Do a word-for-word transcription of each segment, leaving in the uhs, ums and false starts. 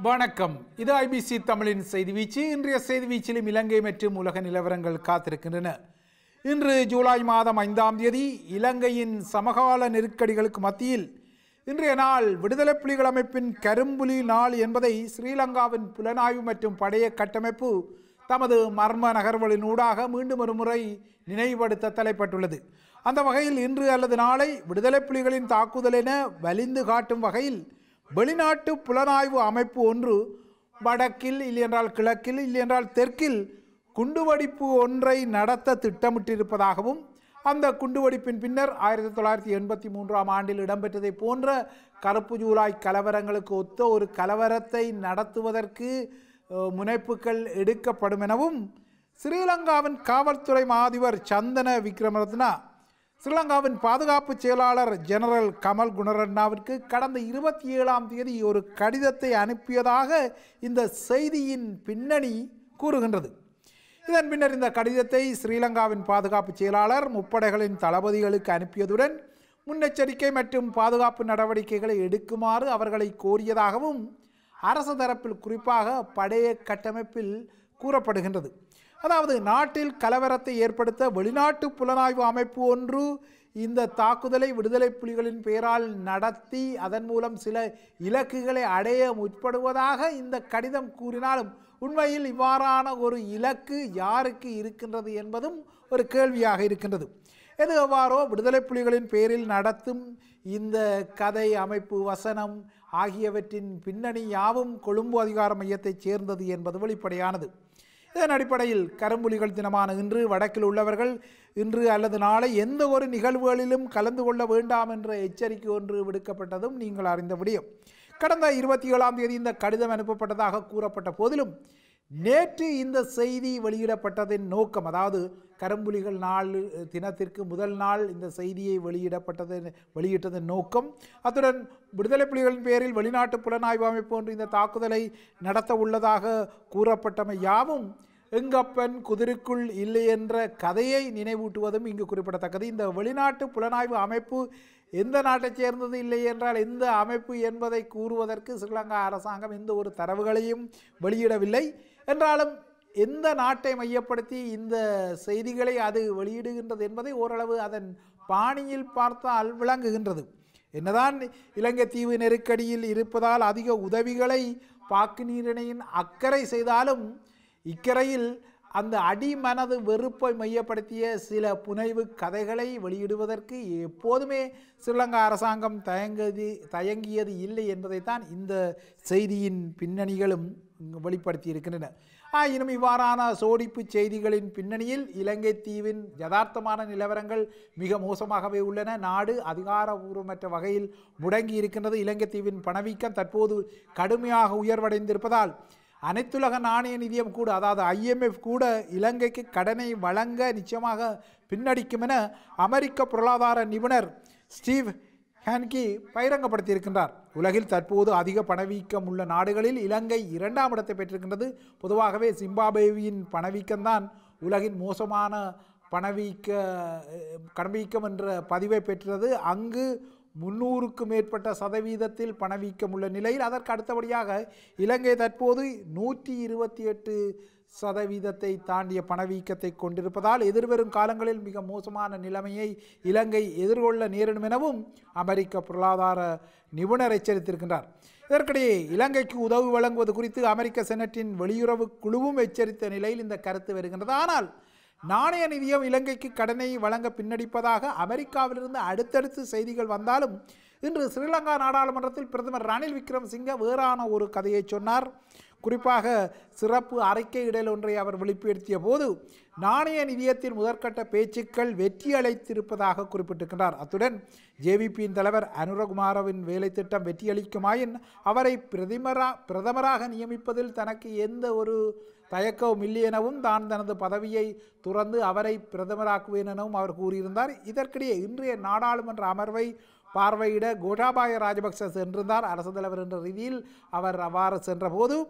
வணக்கம். இது ஐபிசி தமிழின் செய்தி வீச்சு. இன்றைய செய்தி வீச்சிலும் இலங்கை மற்றும் உலக நிலவரங்கள் காத்திருக்கின்றன. இன்று ஜூலை மாதம் ஐந்தாம் தேதி இலங்கையின் சமகால நெருக்கடிகளுக்கு மத்தியில் இன்றைய நாள் விடுதலை புலிகள் அமைப்பின் கரும்புலி நாள் என்பதை ஸ்ரீலங்காவின் புலனாய்வு மற்றும் படைய கட்டமைப்பு தமது மர்ம நகர்வுகளினூடாக மீண்டும் ஒரு முறை நினைவுபடுத்த தலைப்பட்டுள்ளது. அந்த வகையில் இன்று அல்லது நாளை விடுதலை புலிகளின் தாக்குதல் என வலிந்து காட்டும் வகையில் வெளிநாட்டு புலனாய்வு அமைப்பு ஒன்று வடக்கில் இல்லையென்றால் கிழக்கில் இல்லையென்றால் தெற்கில் குண்டுவெடிப்பு ஒன்றை நடத்த திட்டமிட்டிருப்பதாகவும் அந்த குண்டுவெடிப்பின் பின்னர் ஆயிரத்தி தொள்ளாயிரத்தி எண்பத்தி மூன்றாம் ஆண்டில் இடம்பெற்றதை போன்ற கருப்பு ஜூலாய் கலவரங்களுக்கு ஒத்த ஒரு கலவரத்தை நடத்துவதற்கு முனைப்புகள் எடுக்கப்படும் எனவும் ஸ்ரீலங்காவின் காவல்துறை மாதிபர் சந்தன விக்ரமரத்னா ஸ்ரீலங்காவின் பாதுகாப்பு செயலாளர் ஜெனரல் கமல் குணரட்னாவிற்கு கடந்த இருபத்தி ஏழாம் தேதி ஒரு கடிதத்தை அனுப்பியதாக இந்த செய்தியின் பின்னணி கூறுகின்றது. இதன் பின்னர் இந்த கடிதத்தை ஸ்ரீலங்காவின் பாதுகாப்பு செயலாளர் முப்படைகளின் தளபதிகளுக்கு அனுப்பியதுடன் முன்னெச்சரிக்கை மற்றும் பாதுகாப்பு நடவடிக்கைகளை எடுக்குமாறு அவர்களை கோரியதாகவும் அரசு தரப்பில் குறிப்பாக படைய கட்டமைப்பில் கூறப்படுகின்றது. அதாவது நாட்டில் கலவரத்தை ஏற்படுத்த வெளிநாட்டு புலனாய்வு அமைப்பு ஒன்று இந்த தாக்குதலை விடுதலை புலிகளின் பெயரால் நடத்தி அதன் மூலம் சில இலக்குகளை அடைய முற்படுவதாக இந்த கடிதம் கூறினாலும் உண்மையில் இவ்வாறான ஒரு இலக்கு யாருக்கு இருக்கின்றது என்பதும் ஒரு கேள்வியாக இருக்கின்றது. எது எவ்வாறோ விடுதலை புலிகளின் பெயரில் நடத்தும் இந்த கதை அமைப்பு வசனம் ஆகியவற்றின் பின்னணி யாவும் கொழும்பு அதிகார மையத்தைச் சேர்ந்தது என்பது வெளிப்படையானது. இதன் அடிப்படையில் கரும்புலிகள் தினமான இன்று வடக்கில் உள்ளவர்கள் இன்று அல்லது நாளை எந்த ஒரு நிகழ்வுகளிலும் கலந்து கொள்ள வேண்டாம் என்ற எச்சரிக்கை ஒன்று விடுக்கப்பட்டதும் நீங்கள் அறிந்த விடயம். கடந்த இருபத்தி ஏழாம் தேதி இந்த கடிதம் அனுப்பப்பட்டதாக கூறப்பட்ட போதிலும் நேற்று இந்த செய்தி வெளியிடப்பட்டதின் நோக்கம், அதாவது கரும்புலிகள் நாள் தினத்திற்கு முதல் நாள் இந்த செய்தியை வெளியிடப்பட்டது வெளியிட்டதன் நோக்கம், அத்துடன் விடுதலை புலிகளின் பேரில் வெளிநாட்டு புலனாய்வு அமைப்பு ஒன்று இந்த தாக்குதலை நடத்த உள்ளதாக கூறப்பட்டமை யாவும் எங்கப்பன் குதிரைக்குள் இல்லை என்ற கதையை நினைவூட்டுவதும் இங்கு குறிப்பிடத்தக்கது. இந்த வெளிநாட்டு புலனாய்வு அமைப்பு எந்த நாட்டைச் சேர்ந்தது இல்லை என்றால் எந்த அமைப்பு என்பதை கூறுவதற்கு ஸ்ரீலங்கா அரசாங்கம் எந்த ஒரு தரவுகளையும் வெளியிடவில்லை. என்றாலும் எந்த நாட்டை மையப்படுத்தி இந்த செய்திகளை அது வெளியிடுகின்றது என்பதை ஓரளவு அதன் பாணியில் பார்த்தால் விளங்குகின்றது. என்னதான் இலங்கை தீவு நெருக்கடியில் இருப்பதால் அதிக உதவிகளை பாக்கு நீரிணையின் அக்கறை செய்தாலும் இக்கரையில் அந்த அடிமனது வெறுப்பை மையப்படுத்திய சில புனைவு கதைகளை வெளியிடுவதற்கு எப்போதுமே ஸ்ரீலங்கா அரசாங்கம் தயங்கதி தயங்கியது இல்லை என்பதைத்தான் இந்த செய்தியின் பின்னணிகளும் வெளிப்படுத்தி இருக்கின்றன. ஆயினும் இவ்வாறான சோடிப்பு செய்திகளின் பின்னணியில் இலங்கை தீவின் யதார்த்தமான நிலவரங்கள் மிக மோசமாகவே உள்ளன. நாடு அதிகாரபூர்வமற்ற வகையில் முடங்கி இருக்கின்றது. இலங்கை தீவின் பணவீக்கம் தற்போது கடுமையாக உயர்வடைந்திருப்பதால் அனைத்துலக நாணய நிதியம் கூட, அதாவது ஐஎம்எஃப் கூட இலங்கைக்கு கடனை வழங்க நிச்சயமாக பின்னடிக்கும் என அமெரிக்க பொருளாதார நிபுணர் ஸ்டீவ் ஹான்கி பகிரங்கப்படுத்தியிருக்கின்றார். உலகில் தற்போது அதிக பணவீக்கம் உள்ள நாடுகளில் இலங்கை இரண்டாம் இடத்தை பெற்றிருக்கின்றது. பொதுவாகவே சிம்பாப்வேயின் பணவீக்கம்தான் உலகின் மோசமான பணவீக்க பணவீக்கம் என்ற பதிவை பெற்றது. அங்கு முன்னூறுக்கு மேற்பட்ட சதவீதத்தில் பணவீக்கம் உள்ள நிலையில் அதற்கு அடுத்தபடியாக இலங்கை தற்போது நூற்றி இருபத்தி எட்டு சதவீதத்தை தாண்டிய பணவீக்கத்தை கொண்டிருப்பதால் எதிர்வரும் காலங்களில் மிக மோசமான நிலைமையை இலங்கை எதிர்கொள்ள நேரிடும் எனவும் அமெரிக்க பொருளாதார நிபுணர் எச்சரித்திருக்கின்றார். இதற்கிடையே இலங்கைக்கு உதவி வழங்குவது குறித்து அமெரிக்க செனட்டின் வெளியுறவு குழுவும் எச்சரித்த நிலையில் இந்த கருத்து வருகின்றது. ஆனால் நாணய நிதியம் இலங்கைக்கு கடனை வழங்க பின்னடிப்பதாக அமெரிக்காவிலிருந்து அடுத்தடுத்து செய்திகள் வந்தாலும் இன்று ஸ்ரீலங்கா நாடாளுமன்றத்தில் பிரதமர் ரணில் விக்ரமசிங்க வேறான ஒரு கதையை சொன்னார். குறிப்பாக சிறப்பு அறிக்கை இடல் ஒன்றை அவர் வெளிப்படுத்திய போது நாணய நிதியத்தின் முதற்கட்ட பேச்சுக்கள் வெற்றி அளித்திருப்பதாக குறிப்பிட்டிருக்கின்றார். அத்துடன் ஜேவிபியின் தலைவர் அனுரகுமாரவின் வேலை திட்டம் வெற்றியளிக்குமாயின் அவரை பிரதமரா பிரதமராக நியமிப்பதில் தனக்கு எந்த ஒரு தயக்கவும் இல்லை எனவும் தான் தனது பதவியை துறந்து அவரை பிரதமராக்குவேன் எனவும் அவர் கூறியிருந்தார். இதற்கிடையே இன்றைய நாடாளுமன்ற அமர்வை பார்வையிட கோட்டாபாய ராஜபக்ச சென்றிருந்தார். அரசு தலைவர் என்ற ரீதியில் அவர் அவ்வாறு சென்றபோது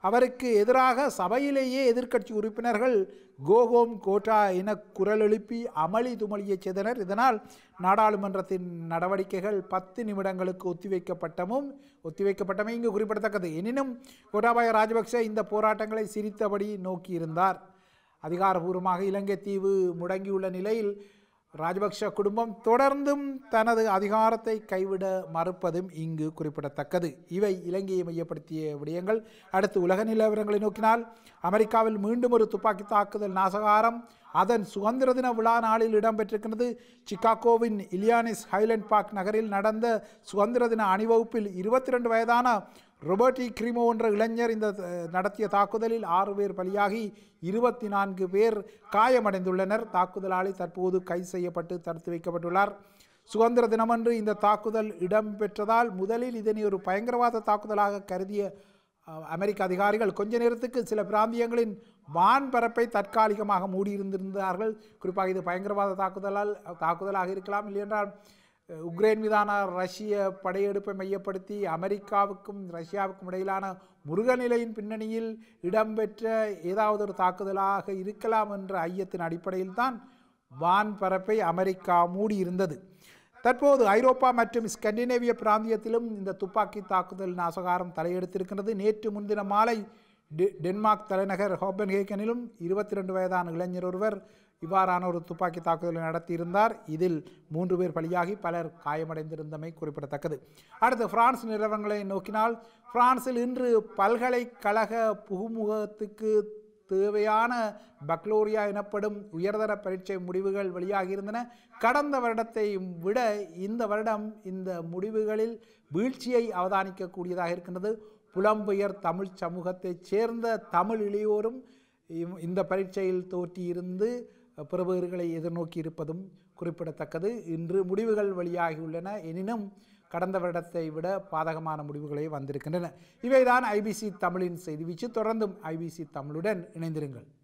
அவருக்கு எதிராக சபையிலேயே எதிர்க்கட்சி உறுப்பினர்கள் கோகோம் கோட்டா என குரல் எழுப்பி அமளி துமளியைச் செய்தனர். இதனால் நாடாளுமன்றத்தின் நடவடிக்கைகள் பத்து நிமிடங்களுக்கு ஒத்திவைக்கப்பட்டமும் ஒத்திவைக்கப்பட்டமே இங்கு குறிப்பிடத்தக்கது. எனினும் கோட்டாபய ராஜபக்ச இந்த போராட்டங்களை சிரித்தபடி நோக்கியிருந்தார். அதிகாரபூர்வமாக இலங்கை தீவு முடங்கியுள்ள நிலையில் ராஜபக்ஷ குடும்பம் தொடர்ந்தும் தனது அதிகாரத்தை கைவிட மறுப்பதும் இங்கு குறிப்பிடத்தக்கது. இவை இலங்கையை மையப்படுத்திய விடயங்கள். அடுத்து உலக நிலவரங்களை நோக்கினால் அமெரிக்காவில் மீண்டும் ஒரு துப்பாக்கி தாக்குதல் நாசகாரம் அதன் சுதந்திர தின விழா நாளில் இடம்பெற்றிருக்கிறது. சிகாகோவின் இலியானிஸ் ஹைலண்ட் பார்க் நகரில் நடந்த சுதந்திர தின அணிவகுப்பில் இருபத்தி ரெண்டு வயதான ரொபர்டி கிரிமோ என்ற இளைஞர் இந்த நடத்திய தாக்குதலில் ஆறு பேர் பலியாகி இருபத்தி நான்கு பேர் காயமடைந்துள்ளனர். தாக்குதலாளி தற்போது கைது செய்யப்பட்டு தடுத்து வைக்கப்பட்டுள்ளார். சுதந்திர தினமன்று இந்த தாக்குதல் இடம்பெற்றதால் முதலில் இதனை ஒரு பயங்கரவாத தாக்குதலாக கருதிய அமெரிக்க அதிகாரிகள் கொஞ்ச நேரத்துக்கு சில பிராந்தியங்களின் வான்பரப்பை தற்காலிகமாக மூடியிருந்திருந்தார்கள். குறிப்பாக இது பயங்கரவாத தாக்குதலால் தாக்குதலாக இருக்கலாம், இல்லையென்றால் உக்ரைன் மீதான ரஷ்ய படையெடுப்பை மையப்படுத்தி அமெரிக்காவுக்கும் ரஷ்யாவுக்கும் இடையிலான முருகநிலையின் பின்னணியில் இடம்பெற்ற ஏதாவது ஒரு தாக்குதலாக இருக்கலாம் என்ற ஐயத்தின் அடிப்படையில் தான் வான்பரப்பை அமெரிக்கா மூடியிருந்தது. தற்போது ஐரோப்பா மற்றும் ஸ்கண்டினேவிய பிராந்தியத்திலும் இந்த துப்பாக்கி தாக்குதல் நாசகாரம் தலையெடுத்திருக்கிறது. நேற்று முன்தின மாலை டென்மார்க் தலைநகர் கோப்பன்ஹேகனிலும் இருபத்தி ரெண்டு வயதான இளைஞர் ஒருவர் இவ்வாறான ஒரு துப்பாக்கி தாக்குதலை நடத்தியிருந்தார். இதில் மூன்று பேர் பலியாகி பலர் காயமடைந்திருந்தமை குறிப்பிடத்தக்கது. அடுத்து பிரான்ஸ் நிலவரங்களை நோக்கினால் பிரான்சில் இன்று பல்கலைக்கழக புகுமுகத்துக்கு தேவையான பக்லோரியா எனப்படும் உயர்தர பரீட்சை முடிவுகள் வெளியாகியிருந்தன. கடந்த வருடத்தை விட இந்த வருடம் இந்த முடிவுகளில் வீழ்ச்சியை அவதானிக்கக்கூடியதாக இருக்கின்றது. புலம்பெயர் தமிழ் சமூகத்தைச் சேர்ந்த தமிழ் இளையோரும் இந்த பரீட்சையில் தோற்றியிருந்து பெறுபவர்களை எதிர்நோக்கி இருப்பதும் குறிப்பிடத்தக்கது. இன்று முடிவுகள் வெளியாகியுள்ளன. எனினும் கடந்த வருடத்தை விட பாதகமான முடிவுகளே வந்திருக்கின்றன. இவைதான் ஐபிசி தமிழின் செய்தி வீச்சு. தொடர்ந்தும் ஐபிசி தமிழுடன் இணைந்திருங்கள்.